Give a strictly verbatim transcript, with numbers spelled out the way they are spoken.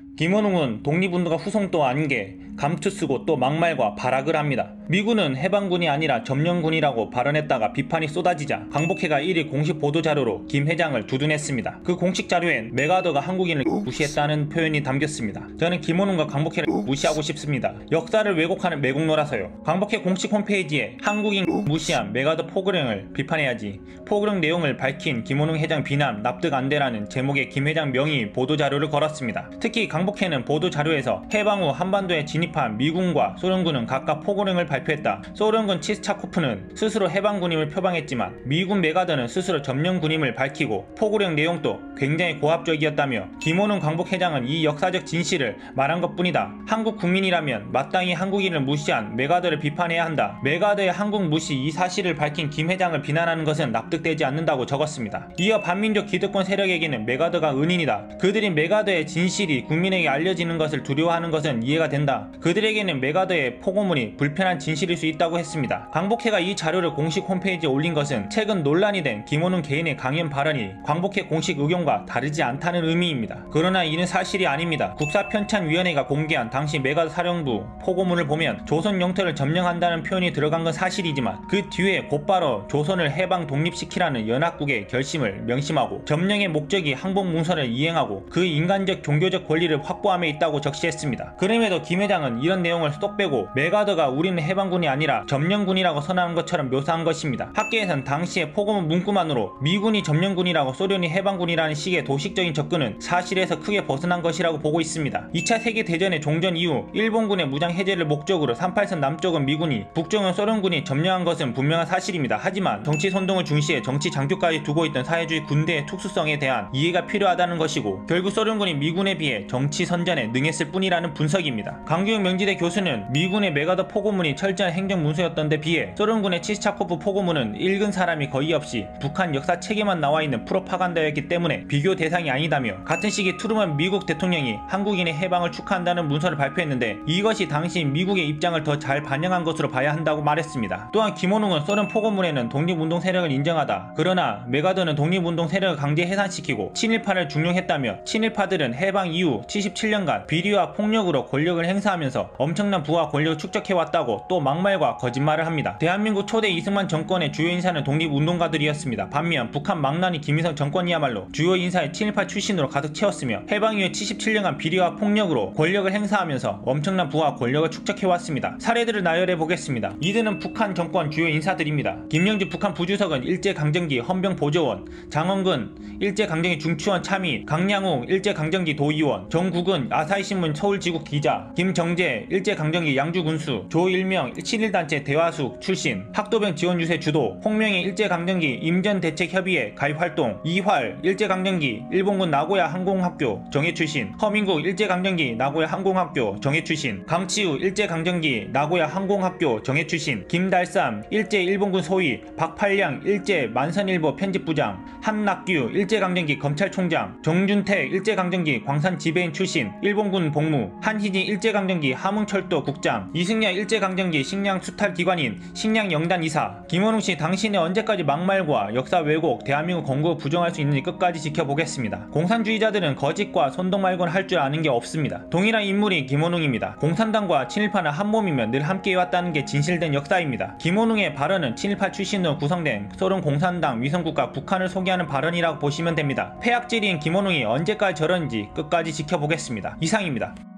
김원웅은 독립운동가 후손도 아닌 게 감투 쓰고 또 막말과 발악을 합니다. 미군은 해방군이 아니라 점령군이라고 발언했다가 비판이 쏟아지자 강복회가 일 일 공식 보도자료로 김 회장을 두둔했습니다. 그 공식 자료엔 메가더가 한국인을 무시했다는 표현이 담겼습니다. 저는 김원웅과 강복회를 무시하고 싶습니다. 역사를 왜곡하는 매국노라서요. 강복회 공식 홈페이지에 한국인 무시한 메가더 포고령을 비판해야지, 포고령 내용을 밝힌 김원웅 회장 비난 납득 안돼라는 제목의 김 회장 명의 보도자료를 걸었습니다. 특히 강복회는 보도자료에서 해방 후 한반도에 진입한 미군과 소련군은 각각 포고령을 발표했다. 소련군 치스차코프는 스스로 해방군임을 표방했지만 미군 메가더는 스스로 점령군임을 밝히고 포고령 내용도 굉장히 고압적이었다며 김원웅 강복회장은 이 역사적 진실을 말한 것뿐이다. 한국 국민이라면 마땅히 한국인을 무시한 메가더를 비판해야 한다. 메가더의 한국 무시 이 사실을 밝힌 김 회장을 비난하는 것은 납득되지 않는다고 적었습니다. 이어 반민족 기득권 세력에게는 메가더가 은인이다. 그들이 메가더의 진실이 국민에게 알려지는 것을 두려워하는 것은 이해가 된다. 그들에게는 메가더의 포고문이 불편한 진실일 수 있다고 했습니다. 강복회가 이 자료를 공식 홈페이지에 올린 것은 최근 논란이 된 김원웅 개인의 강연 발언이 광복회 공식 의견과 다르지 않다는 의미입니다. 그러나 이는 사실이 아닙니다. 국사편찬위원회가 공개한 당시 메가더 사령부 포고문을 보면 조선 영토를 점령한다는 표현이 들어간 건 사실이지만 그 뒤에 곧바로 조선을 해방 독립시키라는 연합국의 결심을 명심하고 점령의 목적이 항복문서를 이행하고 그 인간적 종교적 권리를 확보함에 있다고 적시했습니다. 그럼에도 김 회장은 이런 내용을 쏙 빼고 메가더가 우리는 해방군이 아니라 점령군이라고 선언한 것처럼 묘사한 것입니다. 학계에선 당시의 포고문 문구만으로 미군이 점령군이라고 소련이 해방군이라는 식의 도식적인 접근은 사실에서 크게 벗어난 것이라고 보고 있습니다. 이 차 세계대전의 종전 이후 일본군의 무장 해제를 목적으로 삼팔선 남쪽은 미군이, 북쪽은 소련군이 점령한 것은 분명한 사실입니다. 하지만 정치 선동을 중시해 정치 장교까지 두고 있던 사회주의 군대의 특수성에 대한 이해가 필요하다는 것이고, 결국 소련군이 미군에 비해 정치 선전에 능했을 뿐이라는 분석입니다. 강규영 명지대 교수는 미군의 메가더 포고문이 철저한 행정문서였던 데 비해 소련군의 치스차코프 포고문은 읽은 사람이 거의 없이 북한 역사 책에만 나와있는 프로파간다였기 때문에 비교 대상이 아니다며, 같은 시기 트루먼 미국 대통령이 한국인의 해방을 축하한다는 문서를 발표했는데 이것이 당시 미국의 입장을 더 잘 반영한 것으로 봐야 한다고 말했습니다. 또한 김원웅은 소련 포고문에는 독립운동 세력을 인정하다, 그러나 메가더는 독립운동 세력을 강제 해산시키고 친일파를 중용했다며, 친일파들은 해방 이후 칠십칠 년간 비리와 폭력으로 권력을 행사하면서 엄청난 부와 권력을 축적해왔다고 또 막말과 거짓말을 합니다. 대한민국 초대 이승만 정권의 주요 인사는 독립운동가들이었습니다. 반면 북한 망나니 김일성 정권이야말로 주요 인사의 친일파 출신으로 가득 채웠으며 해방 이후 칠십칠 년간 비리와 폭력으로 권력을 행사하면서 엄청난 부와 권력을 축적해왔습니다. 사례들을 나열해 보겠습니다. 이들은 북한 정권 주요 인사들입니다. 김영주 북한 부주석은 일제강점기 헌병보조원, 장원근 일제강점기 중추원 참의, 강량욱 일제강점기 도의원, 정국은 아사히신문 서울지국 기자, 김정재 일제강점기 양주군수, 조일명 칠일단체 대화숙 출신, 학도병 지원유세 주도, 홍명희 일제강점기 임전대책협의회 가입활동, 이활 일제강점기 일본군 나고야 항공학교 정예 출신, 허민국 일제강점기 나고야 항공학교 정예 출신, 강치우 일제강점기 나고야 항공학교 정예 출신, 김달삼 일제 일본군 소위, 박팔량 일제 만선일보 편집부장, 한낙규 일제강점기 검찰총장, 정준택 일제강점기 광산지배인 출신 일본군 복무, 한희진 일제강점기 함흥철도 국장, 이승열 일제강점기 식량 수탈기관인 식량영단 이사. 김원웅씨, 당신이 언제까지 막말과 역사 왜곡, 대한민국 건국을 부정할 수 있는지 끝까지 지켜보겠습니다. 공산주의자들은 거짓과 선동 말고는 할 줄 아는 게 없습니다. 동일한 인물이 김원웅입니다. 공산당과 친일파는 한몸이면 늘 함께해왔다는 게 진실된 역사입니다. 김원웅의 발언은 친일파 출신으로 구성된 소련 공산당 위성국가 북한을 소개하는 발언이라고 보시면 됩니다. 폐악질인 김원웅이 언제까지 저러는지 끝까지 지켜보겠습니다. 이상입니다.